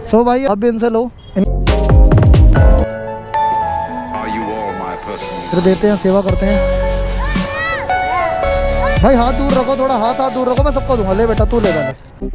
सो भाई आप भी इनसे लो, फिर देते हैं, सेवा करते हैं। भाई हाथ दूर रखो, थोड़ा हाथ दूर रखो, मैं सबको दूंगा। ले बेटा तू ले ले।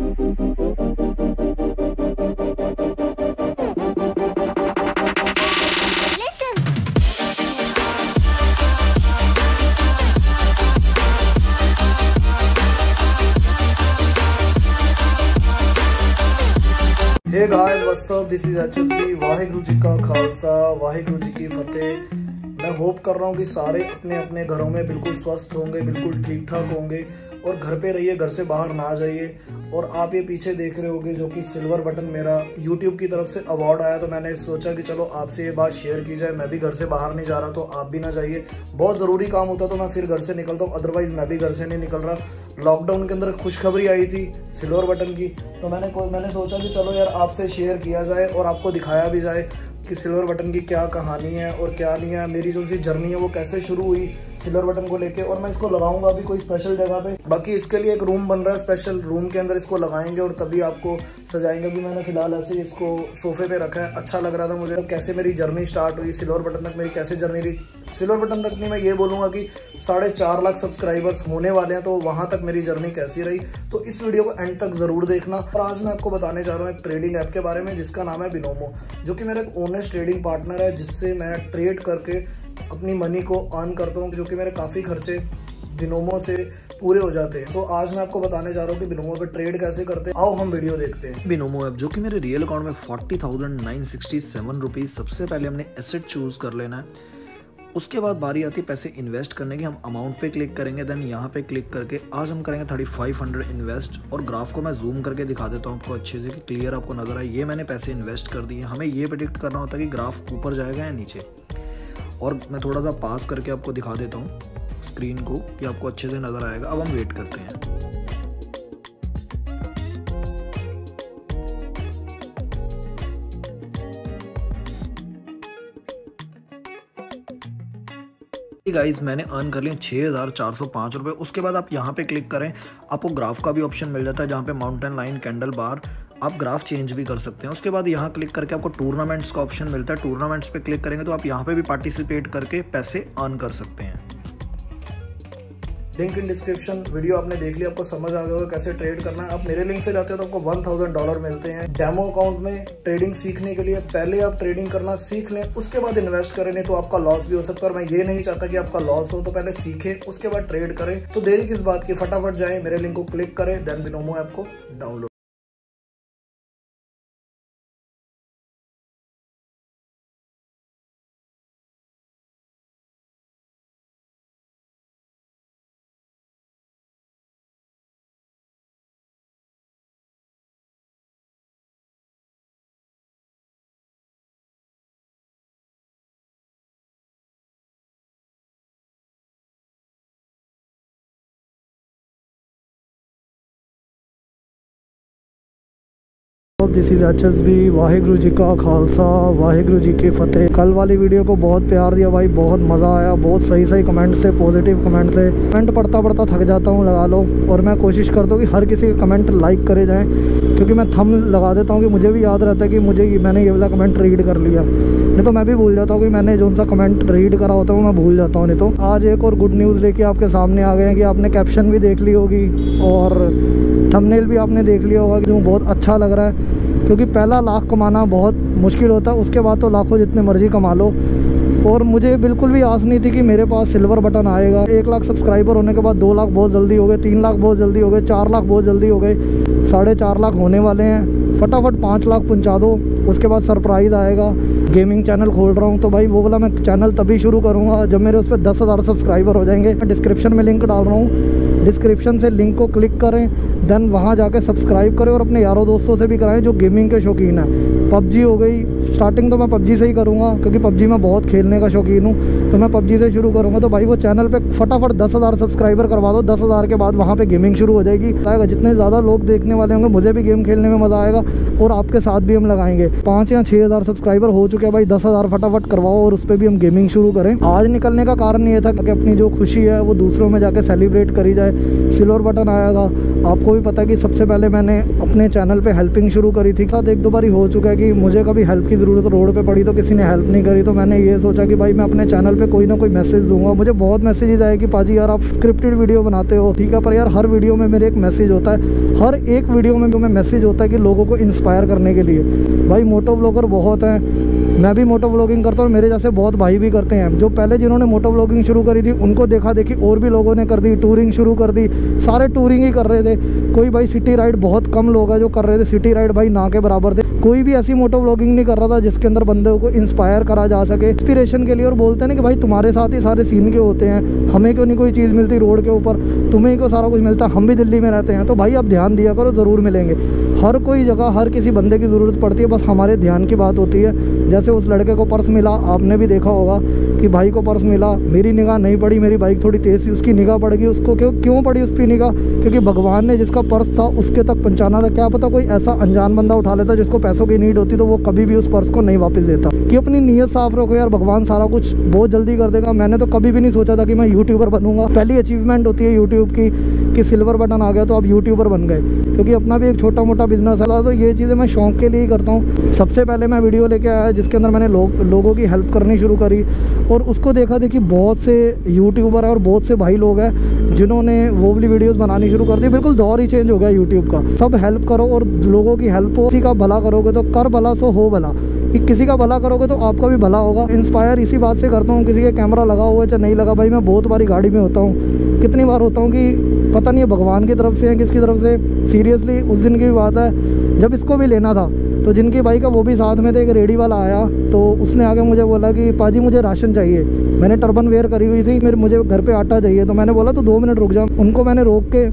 Hey guys what's up, this is HSB. Waheguru ji का खालसा, वाहिगुरु जी की फतेह। मैं होप कर रहा हूँ कि सारे अपने अपने घरों में बिल्कुल स्वस्थ होंगे, बिल्कुल ठीक ठाक होंगे और घर पे रहिए, घर से बाहर ना जाइए। और आप ये पीछे देख रहे होंगे जो कि सिल्वर बटन मेरा YouTube की तरफ से अवार्ड आया, तो मैंने सोचा कि चलो आपसे ये बात शेयर की जाए। मैं भी घर से बाहर नहीं जा रहा, तो आप भी ना जाइए। बहुत ज़रूरी काम होता तो मैं फिर घर से निकलता हूँ, अदरवाइज मैं भी घर से नहीं निकल रहा। लॉकडाउन के अंदर खुशखबरी आई थी सिल्वर बटन की, तो मैंने सोचा कि चलो यार आपसे शेयर किया जाए और आपको दिखाया भी जाए कि सिल्वर बटन की क्या कहानी है और क्या नहीं है। मेरी जो सी जर्नी है वो कैसे शुरू हुई सिल्वर बटन को लेके, और मैं इसको लगाऊंगा अभी कोई स्पेशल जगह पे। बाकी इसके लिए एक रूम बन रहा है, स्पेशल रूम के अंदर इसको लगाएंगे और तभी आपको सजाएंगे। भी मैंने फिलहाल ऐसे इसको सोफे पे रखा है, अच्छा लग रहा था मुझे। कैसे मेरी जर्नी स्टार्ट हुई सिल्वर बटन तक, मेरी कैसे जर्नी रही सिल्वर बटन तक नहीं, मैं ये बोलूंगा कि 4.5 लाख सब्सक्राइबर्स होने वाले हैं, तो वहां तक मेरी जर्नी कैसी रही। तो इस वीडियो को एंड तक जरूर देखना। और आज मैं आपको बताने जा रहा हूँ एक ट्रेडिंग ऐप के बारे में जिसका नाम है बिनोमो, जो कि मेरा एक ऑनेस्ट ट्रेडिंग पार्टनर है, जिससे मैं ट्रेड करके अपनी मनी को अर्न करता हूँ, जो कि मेरे काफ़ी खर्चे बिनोमो से पूरे हो जाते हैं। तो आज मैं आपको बताने जा रहा हूँ कि बिनोमो पे ट्रेड कैसे करते हैं। आओ हम वीडियो देखते हैं। बिनोमो ऐप जो कि मेरे रियल अकाउंट में 40,967 रुपीज़। सबसे पहले हमने एसेट चूज़ कर लेना है, उसके बाद बारी आती है पैसे इन्वेस्ट करने की। हम अमाउंट पे क्लिक करेंगे, देन यहाँ पे क्लिक करके आज हम करेंगे 3500 इन्वेस्ट। और ग्राफ को मैं जूम करके दिखा देता हूँ आपको अच्छे से कि क्लियर आपको नजर आए। ये मैंने पैसे इन्वेस्ट कर दिए। हमें ये प्रेडिक्ट करना होता है कि ग्राफ ऊपर जाएगा या नीचे। और मैं थोड़ा सा पास करके आपको दिखा देता हूँ स्क्रीन को कि आपको अच्छे से नज़र आएगा। अब हम वेट करते हैं। गाइस मैंने अर्न कर लिए 6,405 रुपये। उसके बाद आप यहाँ पे क्लिक करें, आपको ग्राफ का भी ऑप्शन मिल जाता है, जहाँ पे माउंटेन लाइन, कैंडल बार, आप ग्राफ चेंज भी कर सकते हैं। उसके बाद यहाँ क्लिक करके आपको टूर्नामेंट्स का ऑप्शन मिलता है। टूर्नामेंट्स पे क्लिक करेंगे तो आप यहाँ पे भी पार्टिसिपेट करके पैसे अर्न कर सकते हैं। Link in description. वीडियो आपने देख लिया, आपको समझ आ गया कैसे ट्रेड करना है। आप मेरे लिंक से जाते हो तो आपको $1000 मिलते हैं डेमो अकाउंट में ट्रेडिंग सीखने के लिए। पहले आप ट्रेडिंग करना सीख लें, उसके बाद इन्वेस्ट करें, नहीं तो आपका लॉस भी हो सकता है। और मैं ये नहीं चाहता कि आपका लॉस हो, तो पहले सीखें उसके बाद ट्रेड करें। तो देरी किस बात की, फटाफट जाएं, मेरे लिंक को क्लिक करें, देन बिनोमो ऐप को download. This is HSB. Waheguru ji का खालसा, वाहिगुरु जी की फतेह। कल वाली वीडियो को बहुत प्यार दिया भाई, बहुत मज़ा आया, बहुत सही कमेंट से, पॉजिटिव कमेंट से। कमेंट पढ़ता पढ़ता थक जाता हूँ, लगा लो। और मैं कोशिश करता हूँ कि हर किसी के कमेंट लाइक करे जाएँ, क्योंकि मैं थंब लगा देता हूँ कि मुझे भी याद रहता है कि मैंने ये वाला कमेंट रीड कर लिया। नहीं तो मैं भी भूल जाता हूँ कि मैंने जो सा कमेंट रीड करा होता है वो मैं भूल जाता हूँ। नहीं तो आज एक और गुड न्यूज़ लेके आपके सामने आ गए हैं कि आपने कैप्शन भी देख ली होगी और थंबनेल भी आपने देख लिया होगा कि जो बहुत अच्छा लग रहा है। क्योंकि पहला लाख कमाना बहुत मुश्किल होता है, उसके बाद तो लाखों जितने मर्जी कमा लो। और मुझे बिल्कुल भी आस नहीं थी कि मेरे पास सिल्वर बटन आएगा। 1 लाख सब्सक्राइबर होने के बाद 2 लाख बहुत जल्दी हो गए, 3 लाख बहुत जल्दी हो गए, 4 लाख बहुत जल्दी हो गए, 4.5 लाख होने वाले हैं। फटाफट 5 लाख पहुँचा दो, उसके बाद सरप्राइज़ आएगा। गेमिंग चैनल खोल रहा हूँ, तो भाई वो वाला मैं चैनल तभी शुरू करूँगा जब मेरे उस पर 10,000 सब्सक्राइबर हो जाएंगे। मैं डिस्क्रिप्शन में लिंक डाल रहा हूँ, डिस्क्रिप्शन से लिंक को क्लिक करें, देन वहाँ जाके सब्सक्राइब करें और अपने यारों दोस्तों से भी कराएं जो गेमिंग के शौकीन हैं। पबजी हो गई, स्टार्टिंग तो मैं पबजी से ही करूँगा क्योंकि पबजी में बहुत खेलने का शौकीन हूँ, तो मैं पबजी से शुरू करूँगा। तो भाई वो चैनल पे फटाफट 10,000 सब्सक्राइबर करवा दो। 10,000 के बाद वहाँ पे गेमिंग शुरू हो जाएगी। आएगा जितने ज़्यादा लोग देखने वाले होंगे, मुझे भी गेम खेलने में मज़ा आएगा और आपके साथ भी हम लगाएंगे। 5 या 6 हज़ार सब्सक्राइबर हो चुके हैं भाई, 10 हज़ार फटाफट करवाओ और उस पर भी हम गेमिंग शुरू करें। आज निकलने का कारण ये था कि अपनी जो खुशी है वो दूसरों में जाके सेलिब्रेट करी जाए। सिल्वर बटन आया था, आपको भी पता है कि सबसे पहले मैंने अपने चैनल पे हेल्पिंग शुरू करी थी। साथ 1-2 बार हो चुका है कि मुझे कभी हेल्प की ज़रूरत रोड पे पड़ी तो किसी ने हेल्प नहीं करी, तो मैंने ये सोचा कि भाई मैं अपने चैनल पे कोई ना कोई मैसेज दूंगा। मुझे बहुत मैसेजेस आए कि पाजी यार आप स्क्रिप्टेड वीडियो बनाते हो, ठीक है, पर यार हर वीडियो में मेरे एक मैसेज होता है, हर एक वीडियो में मैसेज होता है कि लोगों को इंस्पायर करने के लिए। भाई मोटो व्लॉगर बहुत हैं, मैं भी मोटो व्लॉगिंग करता हूँ, मेरे जैसे बहुत भाई भी करते हैं। जो पहले जिन्होंने मोटो व्लॉगिंग शुरू करी थी उनको देखा देखी और भी लोगों ने कर दी, टूरिंग शुरू कर दी, सारे टूरिंग ही कर रहे थे। कोई भाई सिटी राइड, बहुत कम लोग हैं जो कर रहे थे सिटी राइड, भाई ना के बराबर थे। कोई भी ऐसी मोटो व्लॉगिंग नहीं कर रहा था जिसके अंदर बंदों को इंस्पायर करा जा सके, इंस्पिरेशन के लिए। और बोलते हैं ना कि भाई तुम्हारे साथ ही सारे सीन के होते हैं, हमें क्यों नहीं कोई चीज़ मिलती रोड के ऊपर, तुम्हें क्यों सारा कुछ मिलता, हम भी दिल्ली में रहते हैं। तो भाई आप ध्यान दिया करो, ज़रूर मिलेंगे। हर कोई जगह हर किसी बंदे की ज़रूरत पड़ती है, बस हमारे ध्यान की बात होती है। जैसे उस लड़के को पर्स मिला, आपने भी देखा होगा कि भाई को पर्स मिला, मेरी निगाह नहीं पड़ी, मेरी बाइक थोड़ी तेज़ थी, उसकी निगाह पड़ गई। उसको क्यों पड़ी उस पर निगाह? क्योंकि भगवान ने जिसका पर्स था उसके तक पहुंचाना था। क्या पता कोई ऐसा अनजान बंदा उठा लेता जिसको पैसों की नीड होती, तो वो कभी भी उस पर्स को नहीं वापस देता। कि अपनी नीयत साफ रखो यार, भगवान सारा कुछ बहुत जल्दी कर देगा। मैंने तो कभी भी नहीं सोचा था कि मैं यूट्यूबर बनूंगा। पहली अचीवमेंट होती है यूट्यूब की कि सिल्वर बटन आ गया तो आप यूट्यूबर बन गए, क्योंकि अपना भी एक छोटा मोटा बिजनेस है। तो ये चीज़ें मैं शौक के लिए ही करता हूँ। सबसे पहले मैं वीडियो लेके आया जिसके अंदर मैंने लोगों की हेल्प करनी शुरू करी, और उसको देखा देखी बहुत से यूट्यूबर हैं और बहुत से भाई लोग हैं जिन्होंने वो वाली वीडियोस बनानी शुरू कर दी। बिल्कुल दौर ही चेंज हो गया यूट्यूब का। सब हेल्प करो और लोगों की हेल्प हो, किसी का भला करोगे तो कर भला सो हो भला, कि किसी का भला करोगे तो आपका भी भला होगा। इंस्पायर इसी बात से करता हूँ, किसी का कैमरा लगा हुआ है चाहे नहीं लगा, भाई मैं बहुत बारी गाड़ी में होता हूँ, कितनी बार होता हूँ कि पता नहीं है भगवान की तरफ से है किसकी तरफ से। सीरियसली उस दिन की भी बात है जब इसको भी लेना था, तो जिनकी बाइक है वो भी साथ में थे। एक रेडी वाला आया तो उसने आके मुझे बोला कि पाजी मुझे राशन चाहिए। मैंने टर्बन वेयर करी हुई थी, मुझे घर पे आटा चाहिए। तो मैंने बोला तो 2 मिनट रुक जाओ। उनको मैंने रोक के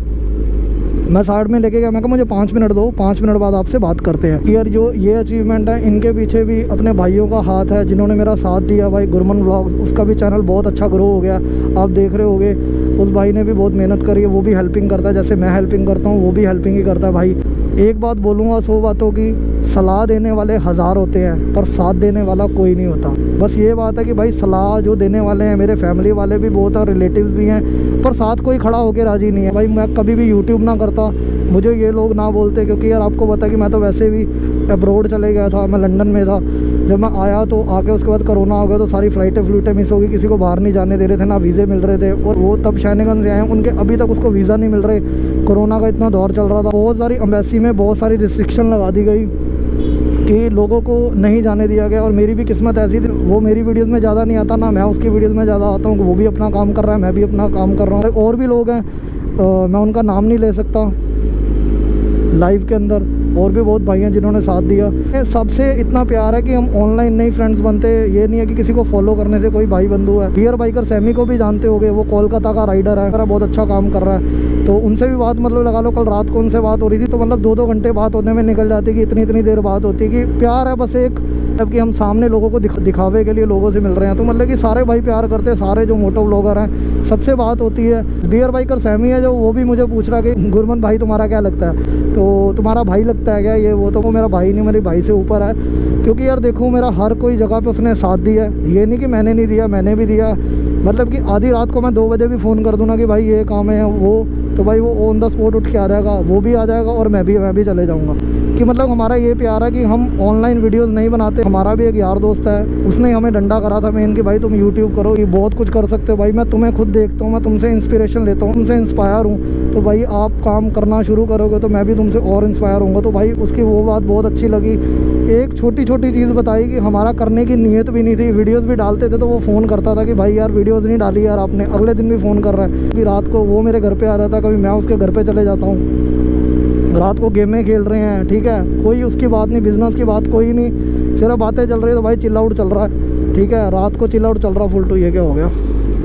मैं साइड में लेके गया, मैं कहा मुझे 5 मिनट दो, 5 मिनट बाद आपसे बात करते हैं। यार जो ये अचीवमेंट है इनके पीछे भी अपने भाइयों का हाथ है जिन्होंने मेरा साथ दिया। भाई गुरमन व्लॉग्स, उसका भी चैनल बहुत अच्छा ग्रो हो गया, आप देख रहे होगे। उस भाई ने भी बहुत मेहनत करी है, वो भी हेल्पिंग करता है, जैसे मैं हेल्पिंग करता हूँ वो भी हेल्पिंग ही करता है। भाई एक बात बोलूँगा 100 बातों की, सलाह देने वाले 1000 होते हैं पर साथ देने वाला कोई नहीं होता। बस ये बात है कि भाई सलाह जो देने वाले हैं मेरे फैमिली वाले भी बहुत हैं, रिलेटिव्स भी हैं, पर साथ कोई खड़ा होकर राजी नहीं है। भाई मैं कभी भी यूट्यूब ना करता, मुझे ये लोग ना बोलते, क्योंकि यार आपको पता कि मैं तो वैसे भी अब्रॉड चले गया था, मैं लंदन में था। जब मैं आया तो आके उसके बाद कोरोना हो गया तो सारी फ़्लाइटें मिस हो गई, किसी को बाहर नहीं जाने दे रहे थे, ना वीज़े मिल रहे थे। और वो तब शैनिगन से आए, उनके अभी तक उसको वीज़ा नहीं मिल रहे। कोरोना का इतना दौर चल रहा था, बहुत सारी एम्बेसी में बहुत सारी रिस्ट्रिक्शन लगा दी गई कि लोगों को नहीं जाने दिया गया। और मेरी भी किस्मत ऐसी थी, वो मेरी वीडियोस में ज़्यादा नहीं आता, ना मैं उसकी वीडियोस में ज़्यादा आता हूँ। वो भी अपना काम कर रहा है, मैं भी अपना काम कर रहा हूँ। और भी लोग हैं, मैं उनका नाम नहीं ले सकता लाइव के अंदर, और भी बहुत भाई हैं जिन्होंने साथ दिया। सबसे इतना प्यार है कि हम ऑनलाइन नहीं फ्रेंड्स बनते। ये नहीं है कि किसी को फॉलो करने से कोई भाई बंधु है। बियर बाइकर सैमी को भी जानते होगे, वो कोलकाता का राइडर है, मेरा बहुत अच्छा काम कर रहा है। तो उनसे भी बात मतलब लगा लो, कल रात को उनसे बात हो रही थी, तो मतलब 2-2 घंटे बात होने में निकल जाती कि इतनी देर बात होती कि प्यार है बस एक, जबकि हम सामने लोगों को दिखावे के लिए लोगों से मिल रहे हैं। तो मतलब कि सारे भाई प्यार करते हैं, सारे जो मोटो व्लॉगर हैं सबसे बात होती है। बियर बाइकर सैमी है जो, वो भी मुझे पूछ रहा कि गुरमन भाई तुम्हारा क्या लगता है, तो तुम्हारा भाई लगता है क्या ये वो? तो वो मेरा भाई नहीं, मेरे भाई से ऊपर है। क्योंकि यार देखो मेरा हर कोई जगह पे उसने साथ दिया है, ये नहीं कि मैंने नहीं दिया, मैंने भी दिया। मतलब कि आधी रात को मैं 2 बजे भी फ़ोन कर दूँ ना कि भाई ये काम है वो, तो भाई वो ऑन द स्पॉट उठ के आ जाएगा, वो भी आ जाएगा और मैं भी चले जाऊँगा। कि मतलब हमारा ये प्यार है कि हम ऑनलाइन वीडियोस नहीं बनाते। हमारा भी एक यार दोस्त है, उसने हमें डंडा करा था मेन कि भाई तुम यूट्यूब करो, ये बहुत कुछ कर सकते हो। भाई मैं तुम्हें खुद देखता हूँ, मैं तुमसे इंस्पिरेशन लेता हूँ, तुमसे इंस्पायर हूँ। तो भाई आप काम करना शुरू करोगे तो मैं भी तुमसे और इंस्पायर होऊंगा। तो भाई उसकी वो बात बहुत अच्छी लगी। एक छोटी चीज़ बताई कि हमारा करने की नीयत भी नहीं थी, वीडियोज़ भी डालते थे तो वो फ़ोन करता था कि भाई यार वीडियोज़ नहीं डाली यार आपने, अगले दिन भी फ़ोन कर रहा है। कि रात को वो मेरे घर पर आ जाता, कभी मैं उसके घर पर चले जाता हूँ, रात को गेमें खेल रहे हैं, ठीक है, कोई उसकी बात नहीं, बिजनेस की बात कोई नहीं, सिर्फ बातें चल रही है। तो भाई चिल आउट चल रहा है, ठीक है, रात को चिल आउट चल रहा फुल टू। ये क्या हो गया,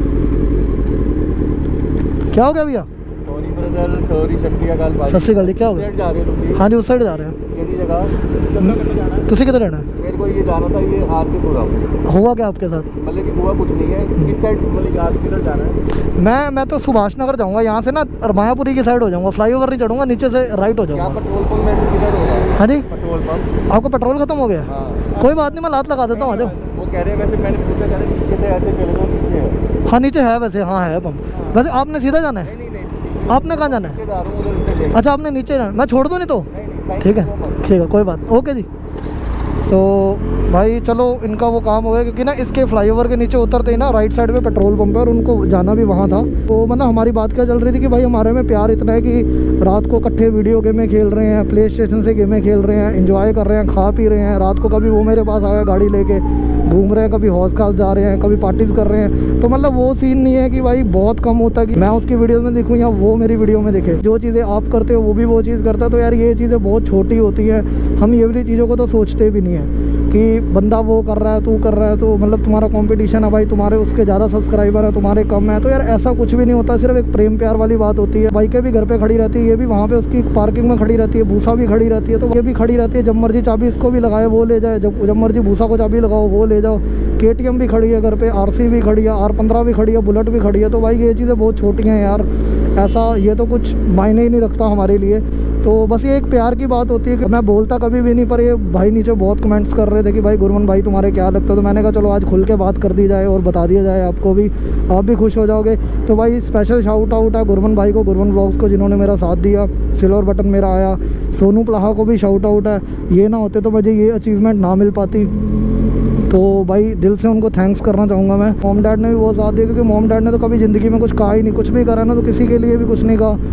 क्या हो गया भैया? सॉरी ब्रदर, सॉरी, सत श्री अकाल भाई। सत श्री अकाल जी, क्या हो गया? हाँ जी उस साइड जा रहे हैं। तुसी किधर रहना है? मेरे को ये जाना था, ये आर के पूरा हुआ क्या आपके साथ? मतलब कि हुआ कुछ नहीं है, इस साइड मतलब आर किधर जाना है? मैं तो सुभाष नगर जाऊँगा, यहाँ से ना मायापुरी की साइड हो जाऊँगा, फ्लाईओवर नहीं चढ़ूँगा, नीचे से राइट हो जाऊँगा। पेट्रोल पंप में से किधर होगा? हाँ जी, पेट्रोल पंप। आपका पेट्रोल खत्म हो गया? हाँ। कोई बात नहीं, मैं लात लगा देता हूँ। आ जाओ। वो कह रहे हैं, वैसे मैंने पूछा, कह रहे नीचे से ऐसे चले जाओ, नीचे है। हाँ नीचे है वैसे, हाँ है पंप। वैसे आपने सीधा जाना है? नहीं, आपने कहाँ जाना है? उधर से। अच्छा आपने नीचे जाना, मैं छोड़ दूँ नहीं तो? ठीक है कोई बात, ओके जी। तो भाई चलो, इनका वो काम हो गया, क्योंकि ना इसके फ्लाईओवर के नीचे उतरते ही ना राइट साइड पे पेट्रोल पंप है और उनको जाना भी वहाँ था। तो मतलब हमारी बात क्या चल रही थी कि भाई हमारे में प्यार इतना है कि रात को इकट्ठे वीडियो गेमें खेल रहे हैं, प्ले स्टेशन से गेमें खेल रहे हैं, एंजॉय कर रहे हैं, खा पी रहे हैं। रात को कभी वो मेरे पास आ गया गाड़ी लेके, घूम रहे हैं, कभी हौस खास जा रहे हैं, कभी पार्टीज कर रहे हैं। तो मतलब वो सीन नहीं है कि भाई बहुत कम होता है कि मैं उसकी वीडियो में देखूँ या वो मेरी वीडियो में देखे। जो चीज़ें आप करते हो वो भी वो चीज़ करता है। तो यार ये चीज़ें बहुत छोटी होती हैं, हम ये वाली चीज़ों को तो सोचते भी नहीं है कि बंदा वो कर रहा है, तू कर रहा है, तो मतलब तुम्हारा कंपटीशन है भाई, तुम्हारे उसके ज़्यादा सब्सक्राइबर है, तुम्हारे कम है। तो यार ऐसा कुछ भी नहीं होता, सिर्फ एक प्रेम प्यार वाली बात होती है। बाइकें भी घर पे खड़ी रहती है, ये भी वहाँ पे उसकी पार्किंग में खड़ी रहती है, भूसा भी खड़ी रहती है, तो ये भी खड़ी रहती है। जब मर्जी चाबी इसको भी लगाए वो ले जाए, जब मर्जी भूसा को चाबी लगाओ वो ले जाओ। KTM भी खड़ी है घर पे, RC भी खड़ी है, R15 भी खड़ी है, बुलेट भी खड़ी है। तो भाई ये चीज़ें बहुत छोटी हैं यार, ऐसा ये तो कुछ मायने ही नहीं रखता हमारे लिए। तो बस ये एक प्यार की बात होती है कि मैं बोलता कभी भी नहीं, पर ये भाई नीचे बहुत कमेंट्स कर रहे थे कि भाई गुरमन भाई तुम्हारे क्या लगता है। तो मैंने कहा चलो आज खुल के बात कर दी जाए और बता दिया जाए आपको भी, आप भी खुश हो जाओगे। तो भाई स्पेशल शाउट आउट है गुरमन भाई को, गुरमन व्लॉग्स को, जिन्होंने मेरा साथ दिया। सिल्वर बटन मेरा आया। सोनू प्लाहा को भी शाउट आउट है, ये ना होते तो मुझे ये अचीवमेंट ना मिल पाती। तो भाई दिल से उनको थैंक्स करना चाहूँगा मैं। मॉम डैड ने भी बहुत साथ दिया, क्योंकि मॉम डैड ने तो कभी ज़िंदगी में कुछ कहा ही नहीं, कुछ भी करा ना तो किसी के लिए भी कुछ नहीं कहा।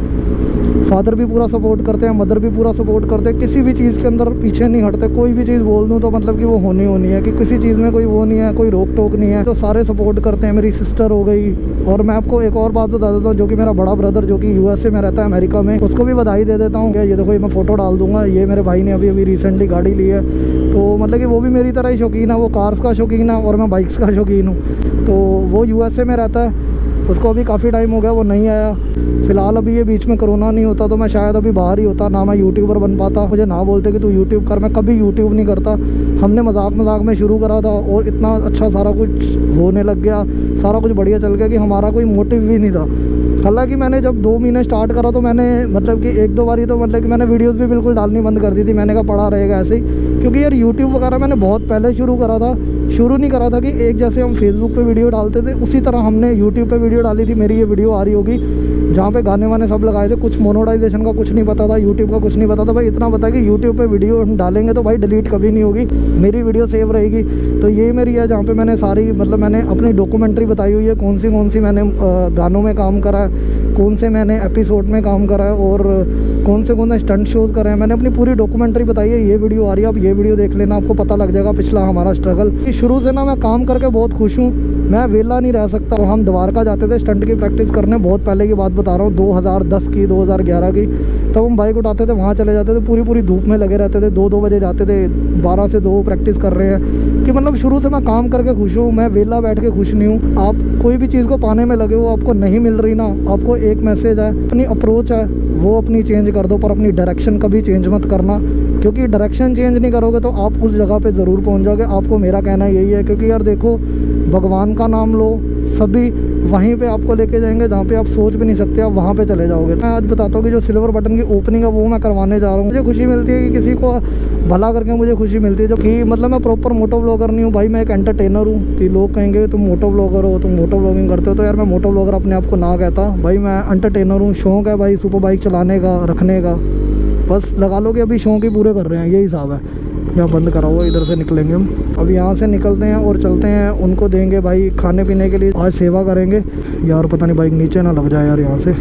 फादर भी पूरा सपोर्ट करते हैं, मदर भी पूरा सपोर्ट करते हैं, किसी भी चीज़ के अंदर पीछे नहीं हटते। कोई भी चीज़ बोल दूँ तो मतलब कि वो होनी है, कि किसी चीज़ में कोई वो नहीं है, कोई रोक टोक नहीं है, तो सारे सपोर्ट करते हैं। मेरी सिस्टर हो गई, और मैं आपको एक और बात बता देता हूँ, जो कि मेरा बड़ा ब्रदर जो कि USA में रहता है, अमेरिका में, उसको भी बधाई दे देता हूँ। ये देखो, ये मैं फ़ोटो डाल दूँगा, ये मेरे भाई ने अभी रिसेंटली गाड़ी ली है। तो मतलब कि वो भी मेरी तरह ही शौकीन है, वो कार्स का शौकीन है और मैं बाइक्स का शौकीन हूँ। तो वो USA में रहता है, उसको अभी काफ़ी टाइम हो गया, वो नहीं आया। फ़िलहाल अभी ये बीच में कोरोना नहीं होता तो मैं शायद अभी बाहर ही होता, ना मैं यूट्यूबर बन पाता। मुझे ना बोलते कि तू यूट्यूब कर, मैं कभी यूट्यूब नहीं करता। हमने मजाक में शुरू करा था और इतना अच्छा सारा कुछ होने लग गया, सारा कुछ बढ़िया चल गया कि हमारा कोई मोटिव भी नहीं था। हालांकि मैंने जब 2 महीने स्टार्ट करा तो मैंने मतलब कि 1-2 बारी तो मतलब कि मैंने वीडियोस भी बिल्कुल डालनी बंद कर दी थी। मैंने कहा पड़ा रहेगा ऐसे ही, क्योंकि यार यूट्यूब वगैरह मैंने बहुत पहले शुरू करा था। शुरू नहीं करा था कि एक जैसे हम फेसबुक पे वीडियो डालते थे उसी तरह हमने यूट्यूब पे वीडियो डाली थी। मेरी ये वीडियो आ रही होगी जहाँ पे गाने वाने सब लगाए थे। कुछ मोनेटाइजेशन का कुछ नहीं पता था, यूट्यूब का कुछ नहीं पता था। भाई इतना पता कि यूट्यूब पे वीडियो हम डालेंगे तो भाई डिलीट कभी नहीं होगी, मेरी वीडियो सेव रहेगी। तो ये मेरी है जहाँ पे मैंने सारी मतलब मैंने अपनी डॉक्यूमेंट्री बताई हुई है, कौन सी मैंने गानों में काम करा है, कौन से मैंने एपिसोड में काम करा है और कौन से स्टंट शोज़ करे हैं। मैंने अपनी पूरी डॉक्यूमेंट्री बताई है। ये वीडियो आ रही है, आप ये वीडियो देख लेना, आपको पता लग जाएगा पिछला हमारा स्ट्रगल। शुरू से ना मैं काम करके बहुत खुश हूँ, मैं वेला नहीं रह सकता। तो हम द्वारका जाते थे स्टंट की प्रैक्टिस करने, बहुत पहले की बात बता रहा हूँ, 2010 की 2011 की। तब हम बाइक उठाते थे, वहाँ चले जाते थे, पूरी धूप में लगे रहते थे, 2-2 बजे जाते थे, 12 से 2 प्रैक्टिस कर रहे हैं। कि मतलब शुरू से मैं काम करके खुश हूँ, मैं वेला बैठ के खुश नहीं हूँ। आप कोई भी चीज़ को पाने में लगे हो, आपको नहीं मिल रही ना, आपको एक मैसेज है, अपनी अप्रोच है वो अपनी चेंज कर दो, पर अपनी डायरेक्शन कभी चेंज मत करना। क्योंकि डायरेक्शन चेंज नहीं करोगे तो आप उस जगह पे ज़रूर पहुंच जाओगे। आपको मेरा कहना यही है, क्योंकि यार देखो, भगवान का नाम लो, सभी वहीं पे आपको लेके जाएंगे जहाँ पे आप सोच भी नहीं सकते, आप वहाँ पे चले जाओगे। मैं आज बताता हूँ कि जो सिल्वर बटन की ओपनिंग है वो मैं करवाने जा रहा हूँ। मुझे खुशी मिलती है कि किसी को भला करके मुझे खुशी मिलती है। जबकि मतलब मैं प्रॉपर मोटो व्लॉगर नहीं हूँ भाई, मैं एक एंटरटेनर हूँ। कि लोग कहेंगे तुम मोटो व्लॉगर हो, तुम मोटो व्लॉगिंग करते हो, तो यार मैं मोटो व्लॉगर अपने आप को ना कहता भाई, मैं एंटरटेनर हूँ। शौक है भाई सुपर बाइक चलाने का, रखने का, बस लगा लो कि अभी शौक ही पूरे कर रहे हैं, यही हिसाब है। यहाँ बंद करा हुआ, इधर से निकलेंगे हम। अब यहाँ से निकलते हैं और चलते हैं, उनको देंगे भाई खाने पीने के लिए, आज सेवा करेंगे। यार पता नहीं बाइक नीचे ना लग जाए यार, यहाँ से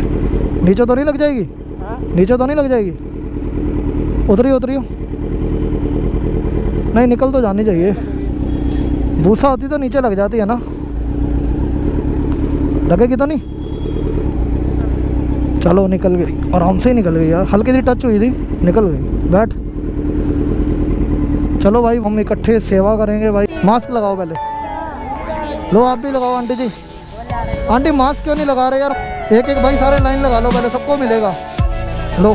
नीचे तो नहीं लग जाएगी? नीचे तो नहीं लग जाएगी? उतरियो नहीं, निकल तो जानी चाहिए। भूसा होती तो नीचे लग जाती है ना, लगेगी तो नहीं? चलो निकल गई, आराम से ही निकल गई यार, हल्की सी टच हुई थी, निकल गई। बैठ, चलो भाई हम इकट्ठे सेवा करेंगे भाई। मास्क लगाओ पहले, लो आप भी लगाओ आंटी जी। आंटी मास्क क्यों नहीं लगा रहे यार? एक भाई सारे लाइन लगा लो पहले, सबको मिलेगा। लो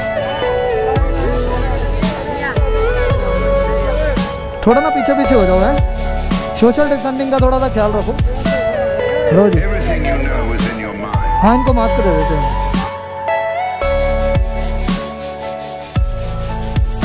थोड़ा ना पीछे हो जाओ, है सोशल डिस्टेंसिंग का थोड़ा सा ख्याल रखो। लो जी, हाँ इनको मास्क दे देते हैं।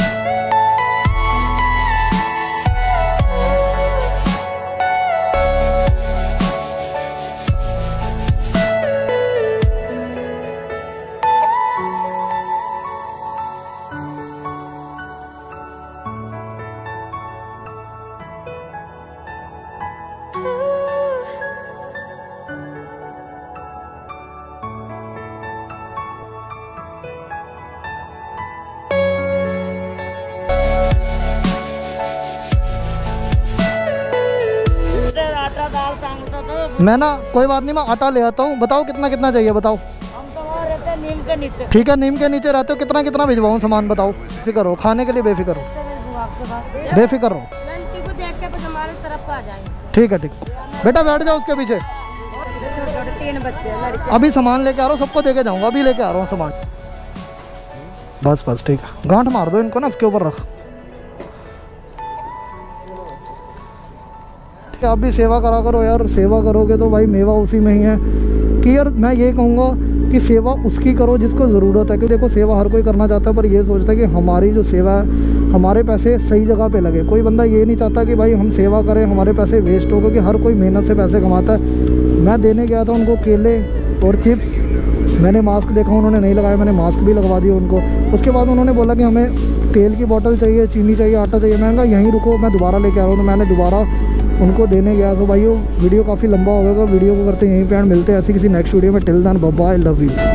मैं ना कोई बात नहीं, मैं आटा ले आता हूँ। बताओ कितना कितना चाहिए बताओ। हम तो वहाँ रहते हैं नीम के नीचे। ठीक है, नीम के नीचे रहते हो, कितना कितना भिजवाऊँ सामान बताओ। फिक्र हो, खाने के लिए बेफिक्र हो, बेफिक्र हो। को देख के बस हमारे तरफ आ जाएंगे। ठीक है, ठीक। बेटा बैठ जाओ उसके पीछे। छोटे 3 बच्चे लड़के। अभी सामान लेके आ रहा हूँ, सबको देके जाऊँगा, अभी लेके आ रहा हूँ सामान। बस बस ठीक है, गांठ मार दो इनको ना, उसके ऊपर रख। आप भी सेवा करा करो यार, सेवा करोगे तो भाई मेवा उसी में ही है। कि यार मैं ये कहूँगा कि सेवा उसकी करो जिसको ज़रूरत है। कि देखो सेवा हर कोई करना चाहता है, पर ये सोचता है कि हमारी जो सेवा है, हमारे पैसे सही जगह पे लगे। कोई बंदा ये नहीं चाहता कि भाई हम सेवा करें हमारे पैसे वेस्ट हो, क्योंकि हर कोई मेहनत से पैसे कमाता है। मैं देने गया था उनको केले और चिप्स, मैंने मास्क देखा उन्होंने नहीं लगाया, मैंने मास्क भी लगवा दिया उनको। उसके बाद उन्होंने बोला कि हमें तेल की बोतल चाहिए, चीनी चाहिए, आटा चाहिए। मैंने कहा यहीं रुको, मैं दोबारा लेके आ रहा हूँ। तो मैंने दोबारा उनको देने गया। तो भाई वो वीडियो काफ़ी लंबा हो गया, वीडियो को करते यहीं पे एंड। मिलते हैं ऐसी किसी नेक्स्ट वीडियो में। Till then bye bye, love you.